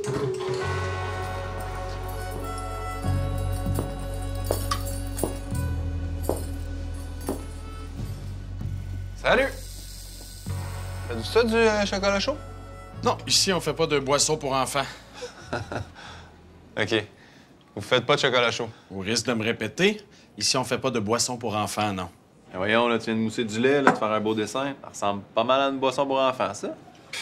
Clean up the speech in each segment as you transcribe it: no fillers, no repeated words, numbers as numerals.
Salut! Fais-tu ça du chocolat chaud? Non, ici, on fait pas de boissons pour enfants. OK. Vous faites pas de chocolat chaud? Au risque de me répéter, ici, on fait pas de boissons pour enfants, non. Ben voyons, là, tu viens de mousser du lait, là, de faire un beau dessin. Ça ressemble pas mal à une boisson pour enfants, ça.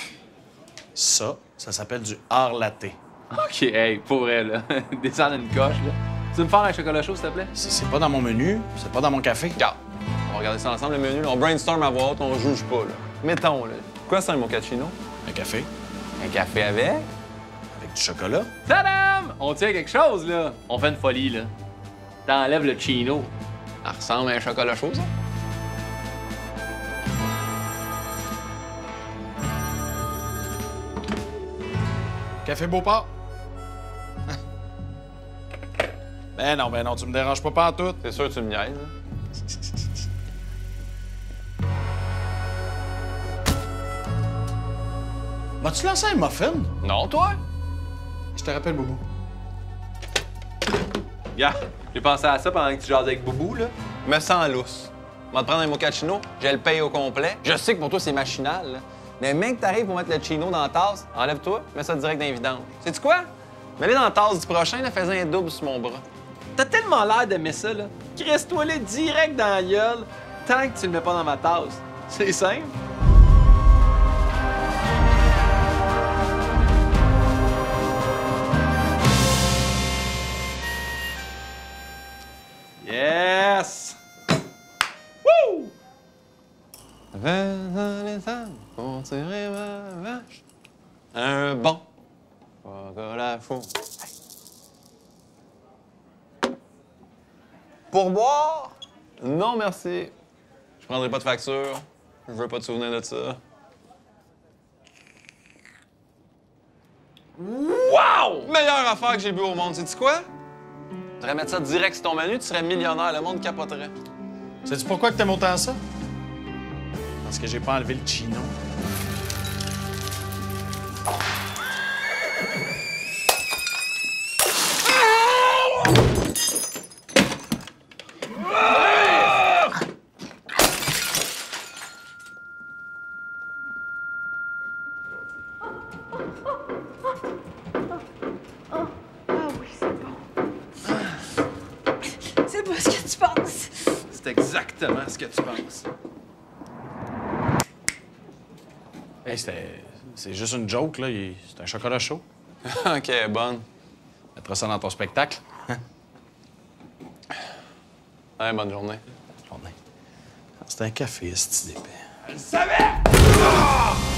Ça s'appelle du art latte. OK, hey, pour vrai, là. Descendre une coche, là. Tu veux me faire un chocolat chaud, s'il te plaît? C'est pas dans mon menu, c'est pas dans mon café. Regarde, on va regarder ça ensemble, le menu. Là. On brainstorm à voix haute, on juge pas, là. Mettons, là. Quoi, c'est un mochaccino? Un café Un café avec? avec du chocolat. Tadam! On tient quelque chose, là. On fait une folie, là. T'enlèves le chino. Ça ressemble à un chocolat chaud, ça? Café Beauport. Ben non, tu me déranges pas pantoute. C'est sûr que tu me niaises, hein? M'as-tu lancé un muffin? Non, toi? Je te rappelle, Boubou. Gars, j'ai pensé à ça pendant que tu jases avec Boubou, là. Me sens lousse. On va te prendre un mochaccino, je le paye au complet. Je sais que pour toi, c'est machinal, là. Mais même que t'arrives pour mettre le chino dans la tasse, enlève-toi, mets ça direct dans les vidanges. Sais-tu quoi? Mets-le dans la tasse du prochain, là, fais un double sur mon bras. T'as tellement l'air d'aimer ça, là. Crisse-toi les direct dans la gueule, tant que tu le mets pas dans ma tasse. C'est simple. Yes! Woo! Va dans les arbres pour tirer ma vache. Un bon chocolat chaud. Pour boire? Non, merci. Je prendrai pas de facture. Je veux pas de souvenir de ça. Wow! Meilleure affaire que j'ai bu au monde, sais-tu quoi? Tu devrais mettre ça direct sur ton menu, tu serais millionnaire, le monde capoterait. Sais-tu pourquoi que t'aimes autant ça? Parce que j'ai pas enlevé le chino. C'est pas ce que tu penses. C'est exactement ce que tu penses. Hey, c'est juste une joke, là. C'est un chocolat chaud. OK, bonne. Mettras ça dans ton spectacle. Ouais, bonne journée. C'est un café, c'est d'épais. Je le savais!